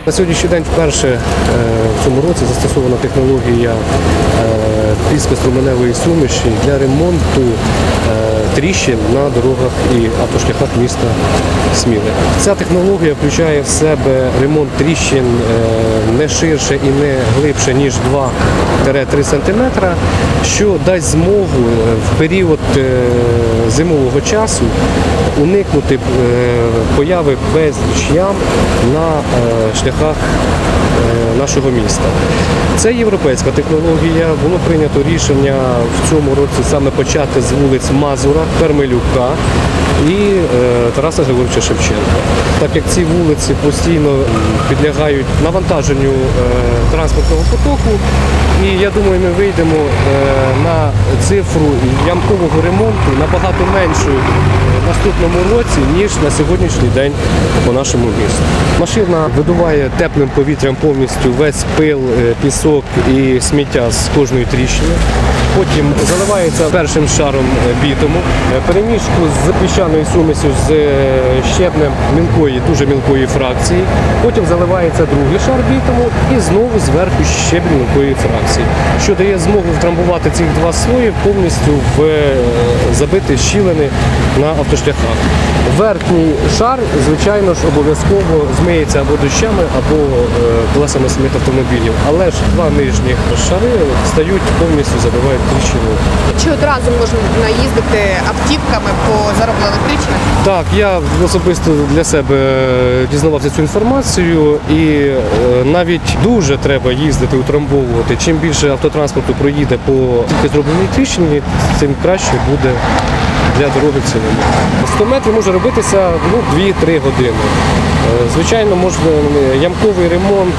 На сьогоднішній день вперше в цьому році застосована технологія піскоструменевої суміші для ремонту тріщин на дорогах і автошляхах міста Сміли. Ця технологія включає в себе ремонт тріщин не ширше і не глибше, ніж 2-3 см, що дасть змогу в період зимового часу уникнути появи безліч ям на шляхах нашого міста. Це європейська технологія, було прийнято рішення в цьому році саме почати з вулиць Мазура, Кармелюка і Тараса Григоровича Шевченка. Так як ці вулиці постійно підлягають навантаженню транспортного потоку, і я думаю, ми вийдемо на цифру ямкового ремонту набагато меншу в наступному році, ніж на сьогоднішній день по нашому місту. Машина видуває теплим повітрям повністю весь пил, пісок і сміття з кожної тріщини. Потім заливається першим шаром бітуму, перемішку з піщаною сумісю з щебнем мілкої, дуже мілкої фракції. Потім заливається другий шар бітуму і знову зверху щебень мілкої фракції, що дає змогу втрамбувати ці два слої повністю в забити щілини на автошляхах. Верхній шар, звичайно ж, обов'язково змиється або дощами, або колесами самих автомобілів. Але ж два нижніх шари стають повністю, забивають тріщину. Чи одразу можна наїздити автівками по зароблених тріщинах? Так, я особисто для себе дізнавався цю інформацію, і навіть дуже треба їздити, утрамбовувати. Чим більше автотранспорту проїде по тільки зробленій тріщині, тим краще буде для дороги в цілому. 100 метрів може робитися 2-3 години. Звичайно, можна ямковий ремонт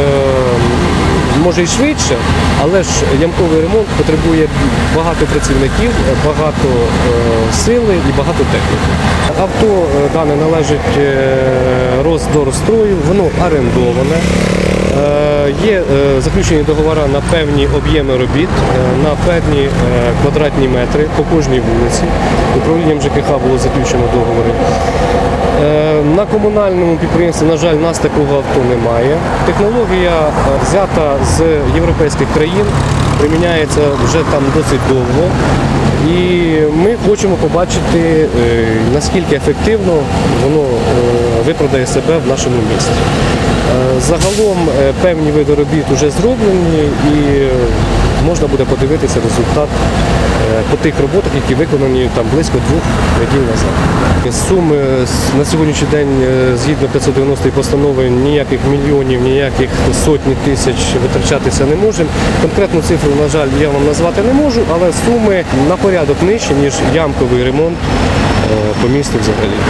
може і швидше, але ж ямковий ремонт потребує багато працівників, багато сили і багато техніки. Авто дане належить Росдорстрою, воно орендоване. Є заключені договори на певні об'єми робіт, на певні квадратні метри по кожній вулиці. Управлінням ЖКХ було заключено договори. На комунальному підприємстві, на жаль, нас такого авто немає. Технологія взята з європейських країн, приміняється вже там досить довго. І ми хочемо побачити, наскільки ефективно воно виправдає себе в нашому місті. Загалом певні види робіт вже зроблені і можна буде подивитися результат по тих роботах, які виконані там близько 2 неділь назад. Суми на сьогоднішній день, згідно 590 постанови, ніяких мільйонів, ніяких сотні тисяч витрачатися не можемо. Конкретну цифру, на жаль, я вам назвати не можу, але суми на порядок нижчі, ніж ямковий ремонт по місту взагалі.